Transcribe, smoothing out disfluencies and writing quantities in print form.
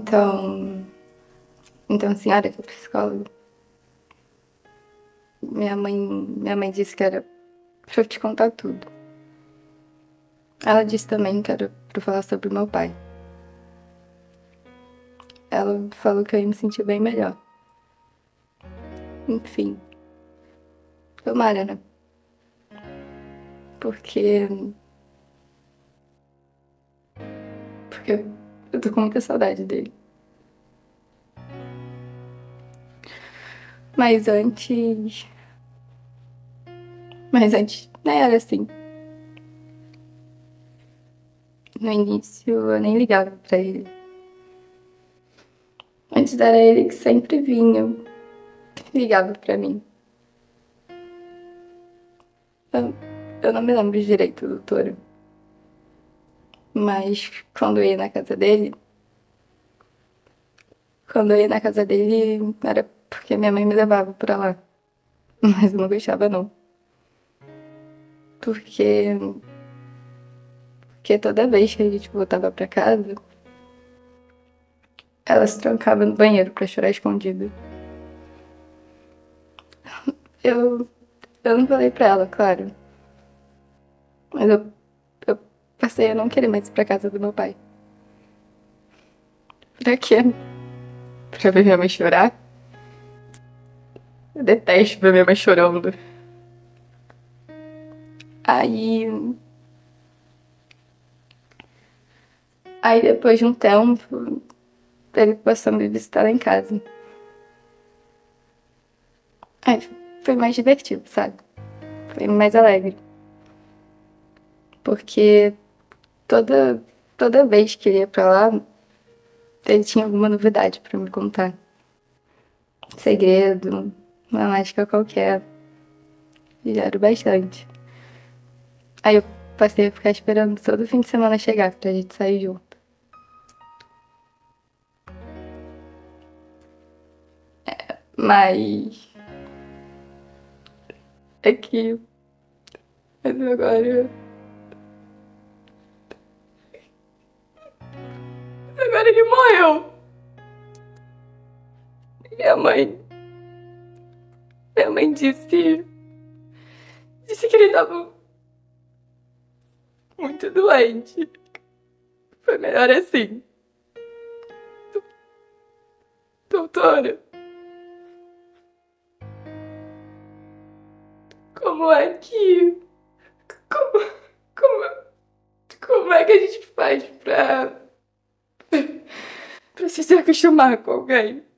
Então, senhora, que é psicóloga, minha mãe disse que era pra eu te contar tudo. Ela disse também que era pra eu falar sobre o meu pai. Ela falou que eu ia me sentir bem melhor. Enfim, tomara, né? Porque, porque eu tô com muita saudade dele. Mas antes. Mas antes, nem era assim. No início eu nem ligava pra ele. Antes era ele que sempre vinha, ligava pra mim. Eu, eu não me lembro direito, doutora. Mas quando eu ia na casa dele, era porque minha mãe me levava pra lá. Mas eu não gostava não. Porque, porque toda vez que a gente voltava pra casa, ela se trancava no banheiro pra chorar escondida. Eu, eu não falei pra ela, claro. Mas eu passei a não querer mais ir pra casa do meu pai. Pra quê? Pra ver minha mãe chorar? Eu detesto ver minha mãe chorando. Aí, aí depois de um tempo, ele passou a me visitar lá em casa. Aí foi mais divertido, sabe? Foi mais alegre. Porque toda, toda vez que ele ia pra lá, ele tinha alguma novidade pra me contar. Segredo, uma mágica qualquer. E já era bastante. Aí eu passei a ficar esperando todo fim de semana chegar pra gente sair junto. Mas é que mas agora ele morreu. Minha mãe, minha mãe disse que ele tava muito doente. Foi melhor assim. Doutora, como é que. Como, como, como é que a gente faz pra se acostumar com alguém?